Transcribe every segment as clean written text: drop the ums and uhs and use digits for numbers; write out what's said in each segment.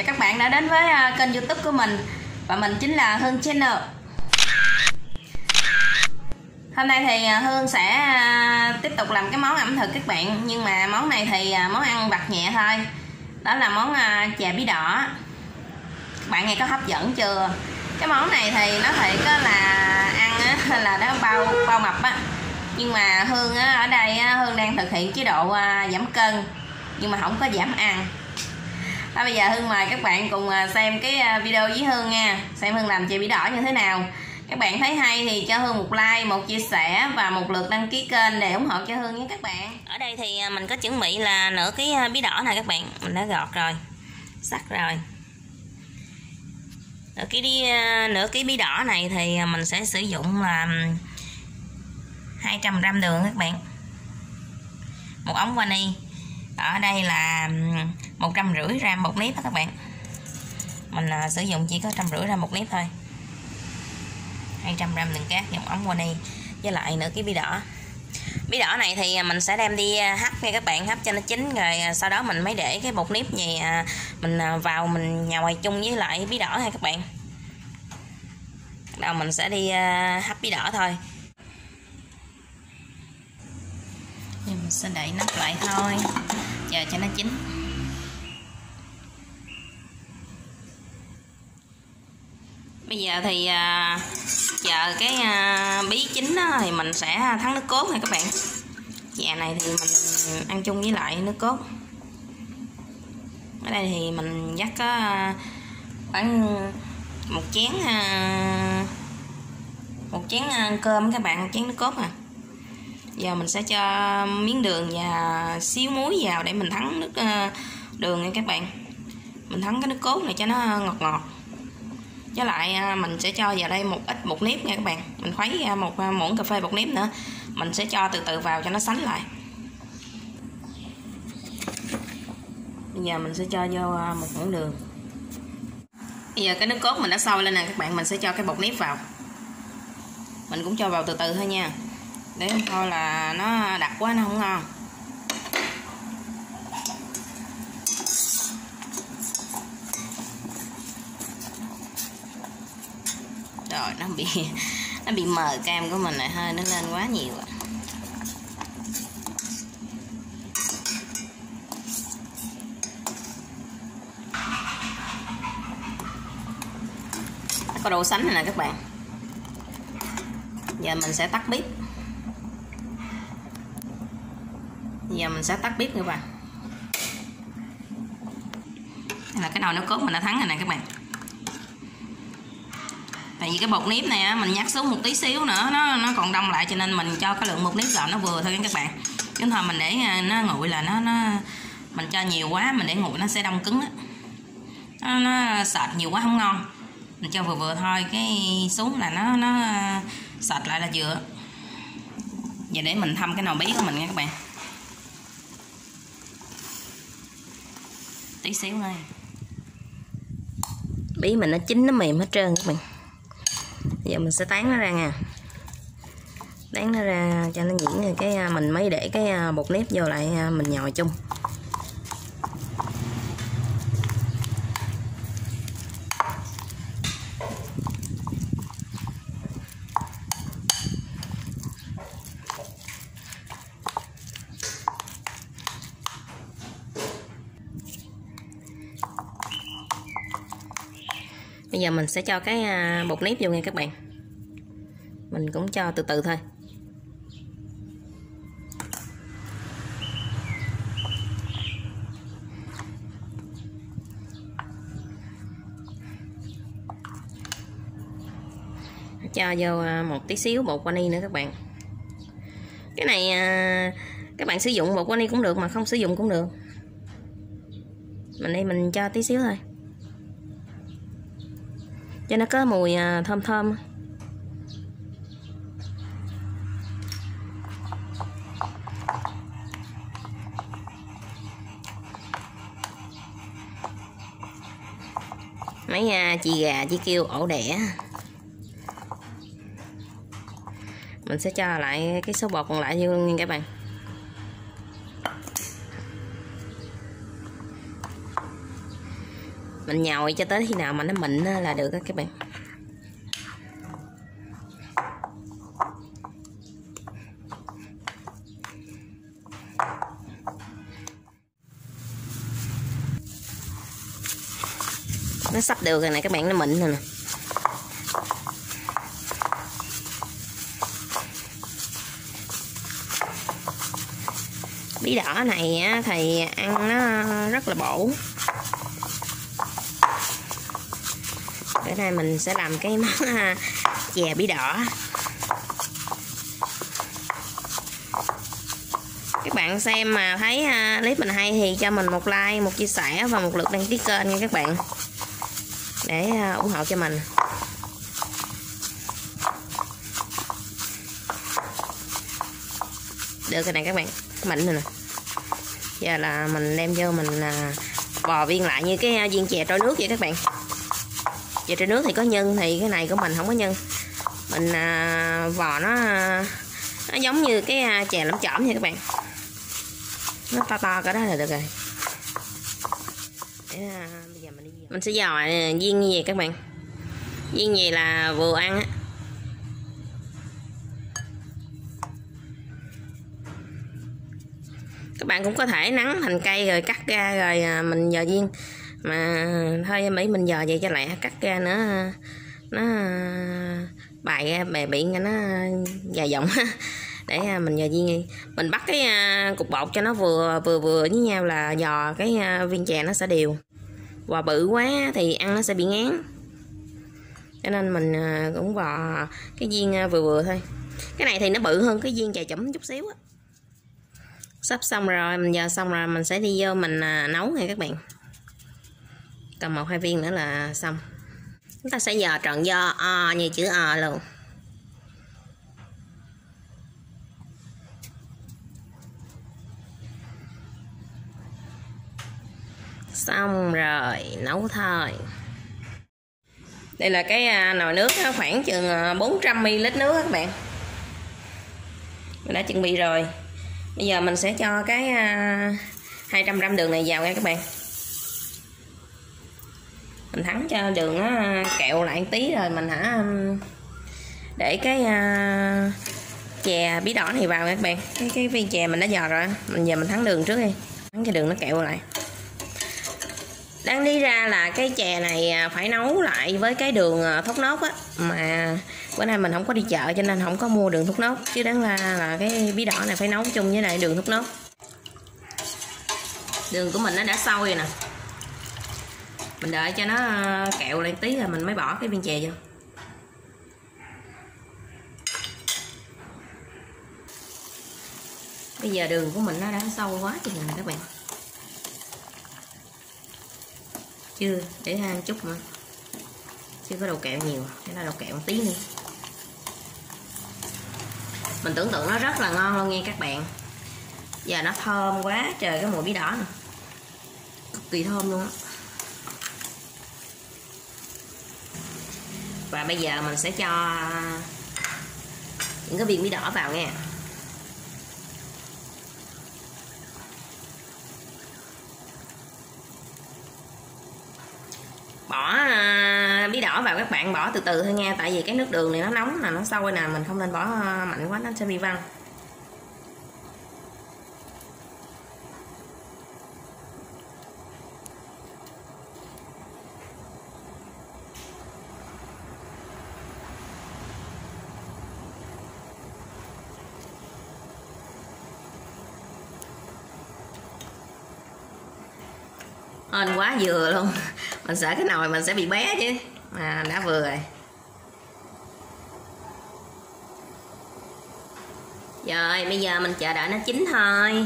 Chào các bạn đã đến với kênh YouTube của mình. Và mình chính là Hương Channel. Hôm nay thì Hương sẽ tiếp tục làm cái món ẩm thực các bạn. Nhưng mà món này thì món ăn vặt nhẹ thôi. Đó là món chè bí đỏ. Các bạn nghe có hấp dẫn chưa? Cái món này thì nó thiệt là ăn là nó bao mập á. Nhưng mà Hương ở đây Hương đang thực hiện chế độ giảm cân, nhưng mà không có giảm ăn. Bây giờ Hương mời các bạn cùng xem cái video với Hương nha. Xem Hương làm chè bí đỏ như thế nào. Các bạn thấy hay thì cho Hương một like, một chia sẻ và một lượt đăng ký kênh để ủng hộ cho Hương nhé các bạn. Ở đây thì mình có chuẩn bị là nửa cái bí đỏ này các bạn. Mình đã gọt rồi, sắc rồi. Nửa cái bí đỏ này thì mình sẽ sử dụng là 200g đường các bạn. Một ống vani. Ở đây là 150g một nếp đó các bạn. Mình sử dụng chỉ có 150g một nếp thôi. 200g đường cát và một ống vani với lại nửa cái bí đỏ. Bí đỏ này thì mình sẽ đem đi hấp nha các bạn, hấp cho nó chín rồi sau đó mình mới để cái bột nếp này mình vào mình nhồi chung với lại bí đỏ ha các bạn. Đầu mình sẽ đi hấp bí đỏ thôi. Mình sẽ đậy nắp lại thôi, chờ cho nó chín. Bây giờ thì chờ cái bí chín đó, thì mình sẽ thắng nước cốt nha các bạn. Chè này thì mình ăn chung với lại nước cốt. Ở đây thì mình dắt có khoảng một chén cơm các bạn, một chén nước cốt à. Giờ mình sẽ cho miếng đường và xíu muối vào để mình thắng nước đường nha các bạn. Mình thắng cái nước cốt này cho nó ngọt ngọt. Với lại mình sẽ cho vào đây một ít bột nếp nha các bạn. Mình khuấy một muỗng cà phê bột nếp nữa. Mình sẽ cho từ từ vào cho nó sánh lại. Bây giờ mình sẽ cho vô một muỗng đường. Bây giờ cái nước cốt mình đã sôi lên nè các bạn. Mình sẽ cho cái bột nếp vào. Mình cũng cho vào từ từ thôi nha, để thôi là nó đặc quá nó không ngon. Rồi nó bị mờ cam của mình lại hơi, nó lên quá nhiều ạ. Có đậu xánh này nè các bạn. Giờ mình sẽ tắt bếp. Giờ mình sẽ tắt bếp các bạn. Đây là cái nồi nước cốt mình đã thắng rồi nè các bạn. Tại vì cái bột nếp này á, mình nhắc xuống một tí xíu nữa nó còn đông lại, cho nên mình cho cái lượng bột nếp vào nó vừa thôi các bạn. Chứ thôi mình để nó nguội là nó mình cho nhiều quá, mình để nguội nó sẽ đông cứng á. Nó sệt nhiều quá không ngon. Mình cho vừa vừa thôi, cái xuống là nó sệt lại là vừa. Giờ để mình thăm cái nồi bí của mình nha các bạn. Tí xíu thôi. Bí mình nó chín nó mềm hết trơn các bạn. Giờ mình sẽ tán nó ra nha. Tán nó ra cho nó nhuyễn rồi cái mình mới để cái bột nếp vô lại mình nhồi chung. Bây giờ mình sẽ cho cái bột nếp vô nha các bạn. Mình cũng cho từ từ thôi. Cho vô một tí xíu bột vani nữa các bạn. Cái này các bạn sử dụng bột vani cũng được mà không sử dụng cũng được. Mình cho tí xíu thôi, cho nó có mùi thơm thơm. Mấy chị gà chỉ kêu ổ đẻ. Mình sẽ cho lại cái số bột còn lại vô nha các bạn. Mình nhồi cho tới khi nào mà nó mịn là được đó các bạn. Nó sắp được rồi nè các bạn, nó mịn rồi nè. Bí đỏ này thì ăn nó rất là bổ. Bữa nay mình sẽ làm cái món chè bí đỏ. Các bạn xem mà thấy clip mình hay thì cho mình một like, một chia sẻ và một lượt đăng ký kênh nha các bạn, để ủng hộ cho mình. Được rồi nè các bạn, mịn rồi nè. Giờ là mình đem vô mình vò viên lại như cái viên chè trôi nước vậy các bạn. Chè trôi nước thì có nhân, thì cái này của mình không có nhân. Mình vò nó giống như cái chè lắm chỏm nha các bạn. Nó to to cái đó là được rồi. Để, bây giờ mình sẽ dò viên như vậy các bạn. Viên gì là vừa ăn á. Các bạn cũng có thể nắn thành cây rồi cắt ra rồi mình dò viên. Mà thôi Mỹ mình dò vậy cho lẹ, cắt ra nữa nó bài ra bè bị nó dài dòng để mình dò viên. Mình bắt cái cục bột cho nó vừa với nhau là dò cái viên chè nó sẽ đều. Vò bự quá thì ăn nó sẽ bị ngán, cho nên mình cũng vò cái viên vừa thôi. Cái này thì nó bự hơn cái viên chè chẩm chút xíu á. Sắp xong rồi, mình giờ xong rồi mình sẽ đi vô mình nấu nha các bạn. Còn 1-2 viên nữa là xong. Chúng ta sẽ dò tròn do O như chữ O luôn. Xong rồi, nấu thôi. Đây là cái nồi nước khoảng chừng 400ml nước các bạn. Mình đã chuẩn bị rồi. Bây giờ mình sẽ cho cái 200g đường này vào nha các bạn. Mình thắng cho đường nó kẹo lại một tí rồi mình để cái chè bí đỏ này vào nha các bạn. Cái viên chè mình đã dò rồi. Giờ mình thắng đường trước đi. Thắng cho đường nó kẹo lại. Đáng lý ra là cái chè này phải nấu lại với cái đường thốt nốt á, mà bữa nay mình không có đi chợ cho nên không có mua đường thốt nốt, chứ đáng là cái bí đỏ này phải nấu chung với lại đường thốt nốt. Đường của mình nó đã sôi rồi nè, mình đợi cho nó kẹo lại tí rồi mình mới bỏ cái viên chè vô. Bây giờ đường của mình nó đã sâu quá chừng này các bạn. Chưa, để ăn chút nữa. Chưa có đầu kẹo nhiều, để là đầu kẹo một tí nữa. Mình tưởng tượng nó rất là ngon luôn nha các bạn. Giờ nó thơm quá trời, cái mùi bí đỏ nè, cực kỳ thơm luôn á. Và bây giờ mình sẽ cho những cái viên bí đỏ vào nha. Bỏ bí đỏ vào các bạn, bỏ từ từ thôi nha, tại vì cái nước đường này nó nóng nè, nó sôi nè, mình không nên bỏ mạnh quá nó sẽ bị văng. Hên quá vừa luôn. Mình sợ cái nồi mình sẽ bị bé chứ, mà đã vừa rồi. Rồi bây giờ mình chờ đợi nó chín thôi.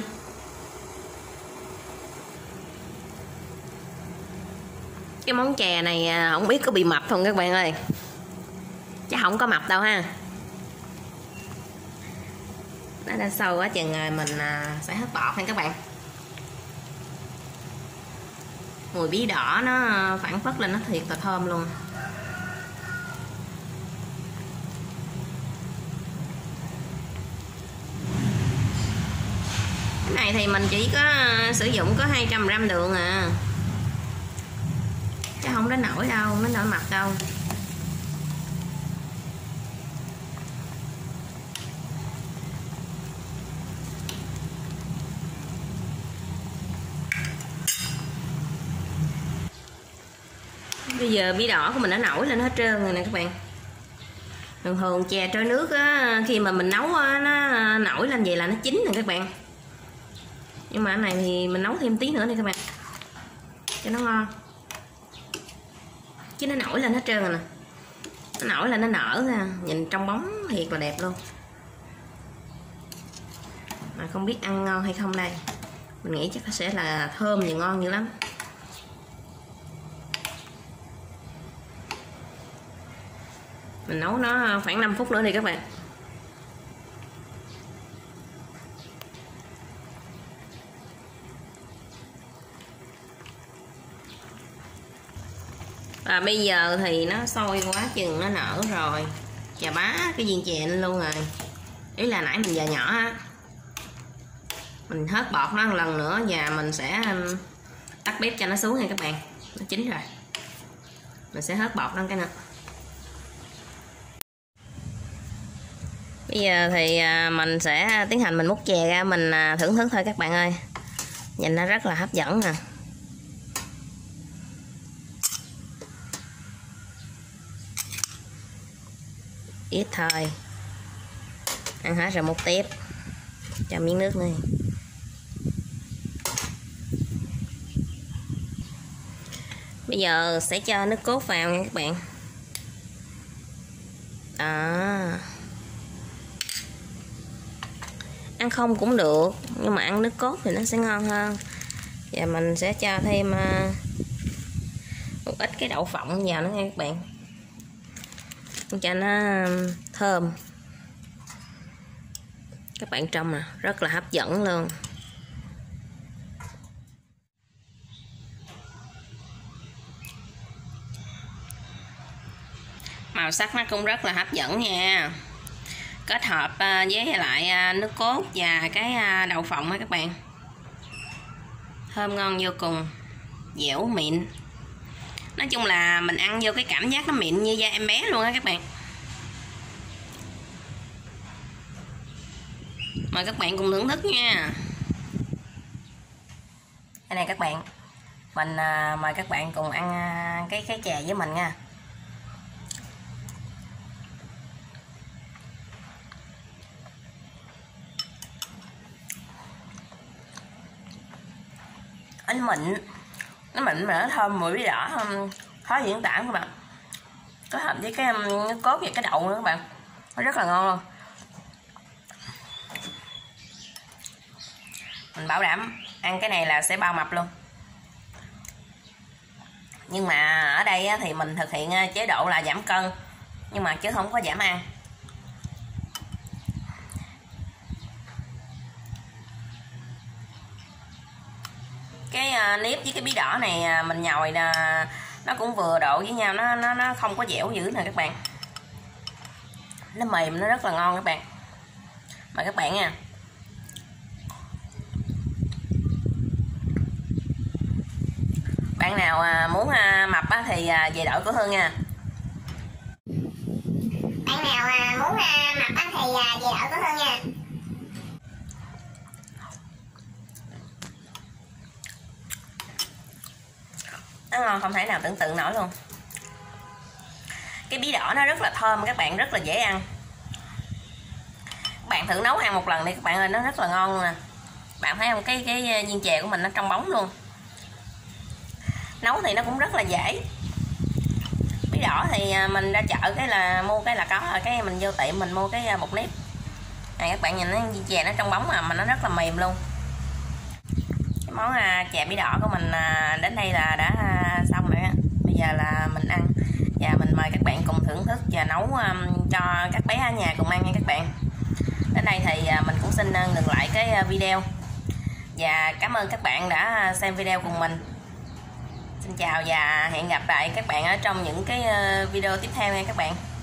Cái món chè này không biết có bị mập không các bạn ơi. Chắc không có mập đâu ha. Nó đã sâu quá chừng rồi mình sẽ hớt bọt nha các bạn. Mùi bí đỏ nó phảng phất lên, nó thiệt là thơm luôn. Cái này thì mình chỉ có sử dụng có 200g đường à. chứ không đến nổi đâu, không đến nổi mập đâu. Bây giờ bí đỏ của mình đã nổi lên hết trơn rồi nè các bạn. Thường thường chè trôi nước á, khi mà mình nấu á, nó nổi lên vậy là nó chín nè các bạn. Nhưng mà cái này thì mình nấu thêm tí nữa đi các bạn, cho nó ngon. Chứ nó nổi lên hết trơn rồi nè. Nó nổi lên, nó nở ra, nhìn trong bóng thiệt là đẹp luôn. Mà không biết ăn ngon hay không đây. Mình nghĩ chắc sẽ là thơm và ngon dữ lắm. Mình nấu nó khoảng 5 phút nữa đi các bạn. Và bây giờ thì nó sôi quá chừng nó nở rồi, chà bá cái viên chè lên luôn rồi. Ý là nãy mình giờ nhỏ á, mình hớt bọt nó một lần nữa và mình sẽ tắt bếp cho nó xuống nha các bạn. Nó chín rồi, mình sẽ hớt bọt nó cái nữa. Bây giờ thì mình sẽ tiến hành mình múc chè ra, mình thưởng thức thôi các bạn ơi. Nhìn nó rất là hấp dẫn nè. Ít thôi, ăn hết rồi múc tiếp, cho miếng nước này. Bây giờ sẽ cho nước cốt vào nha các bạn. Ăn không cũng được, nhưng mà ăn nước cốt thì nó sẽ ngon hơn. Và mình sẽ cho thêm một ít cái đậu phộng vào nữa nha các bạn, cho nó thơm. Các bạn trông nè, rất là hấp dẫn luôn. Màu sắc nó cũng rất là hấp dẫn nha. Kết hợp với lại nước cốt và cái đậu phộng á các bạn. Thơm ngon vô cùng, dẻo mịn. Nói chung là mình ăn vô cái cảm giác nó mịn như da em bé luôn á các bạn. Mời các bạn cùng thưởng thức nha. Đây này các bạn, mình mời các bạn cùng ăn cái chè với mình nha. Nó mịn mà nó thơm mùi bí đỏ, khó diễn tả các bạn. Kết hợp với cái nước cốt và cái đậu nữa các bạn, nó rất là ngon luôn. Mình bảo đảm ăn cái này là sẽ bao mập luôn. Nhưng mà ở đây thì mình thực hiện chế độ là giảm cân, nhưng mà chứ không có giảm ăn. Cái nếp với cái bí đỏ này mình nhồi là nó cũng vừa độ với nhau, nó không có dẻo dữ nè các bạn. Nó mềm, nó rất là ngon các bạn. Mời các bạn nha. Bạn nào muốn mập thì về đổi của Hương nha. Bạn nào muốn mập thì về đổi của Hương nha. Nó ngon không thể nào tưởng tượng nổi luôn. Cái bí đỏ nó rất là thơm các bạn, rất là dễ ăn. Các bạn thử nấu ăn một lần đi các bạn ơi, nó rất là ngon luôn nè. Bạn thấy không, cái viên chè của mình nó trong bóng luôn. Nấu thì nó cũng rất là dễ. Bí đỏ thì mình ra chợ cái là mua cái là có rồi, cái mình vô tiệm mình mua cái bột nếp này. Các bạn nhìn nó viên chè nó trong bóng mà nó rất là mềm luôn. Cái món chè bí đỏ của mình đến đây là đã xong rồi á. Bây giờ là mình ăn và mình mời các bạn cùng thưởng thức và nấu cho các bé ở nhà cùng ăn nha các bạn. Đến đây thì mình cũng xin ngừng lại cái video và cảm ơn các bạn đã xem video cùng mình. Xin chào và hẹn gặp lại các bạn ở trong những cái video tiếp theo nha các bạn.